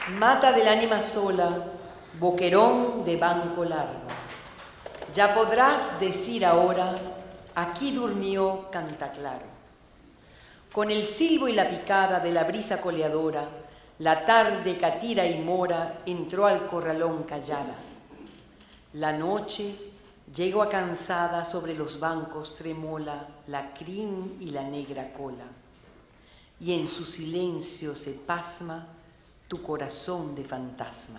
Mata del ánima sola, boquerón de banco largo. Ya podrás decir ahora, aquí durmió Cantaclaro. Con el silbo y la picada de la brisa coleadora, la tarde catira y mora entró al corralón callada. La noche llegó cansada sobre los bancos tremola la crin y la negra cola. Y en su silencio se pasma tu corazón de fantasma.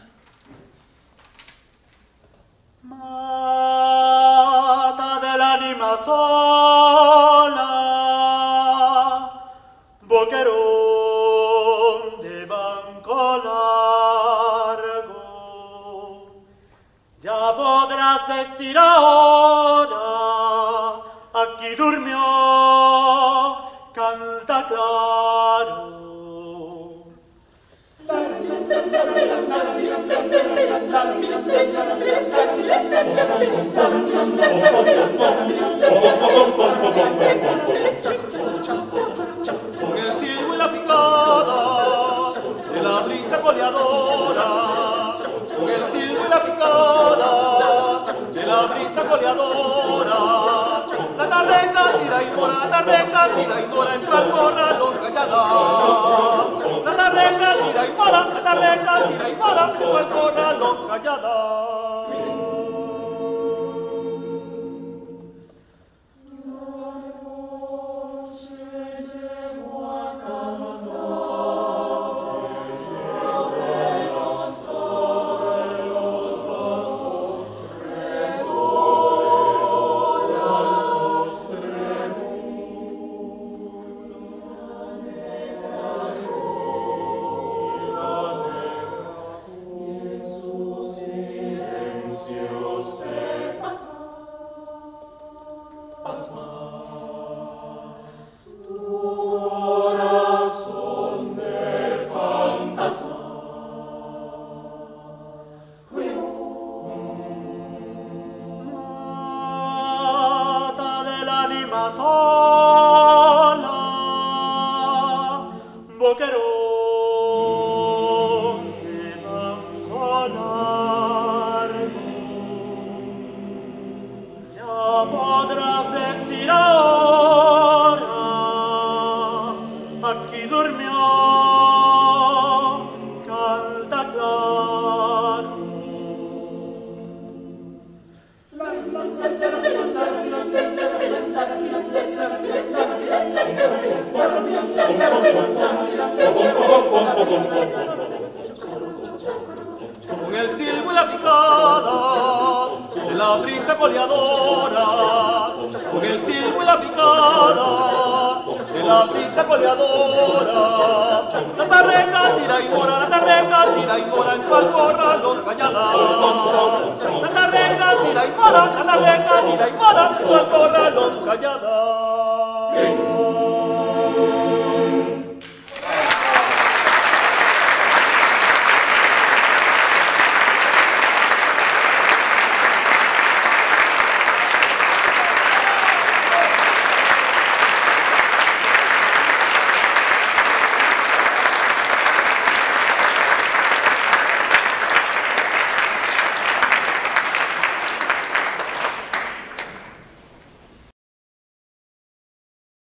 Mata del ánima sola, boquerón de banco largo. Ya podrás decir ahora, aquí durmió Cantaclaro. Con el cielo y la picada de la brisa goleadora, con el cielo y la picada de la brisa goleadora, la tarreca tira y mora, la tarreca tira y mora en su alcorralón callada. La tarreca tira y mora, la tarreca tira y mora en su alcorralón callada. Con el silbo y la picada de la brisa goleadora, con el silbo y la picada de la brisa goleadora, la tarreca tira y mora, la tarreca tira y mora en su alcorralón callada. La tarreca tira y mora, la tarreca tira y mora en su alcorralón callada.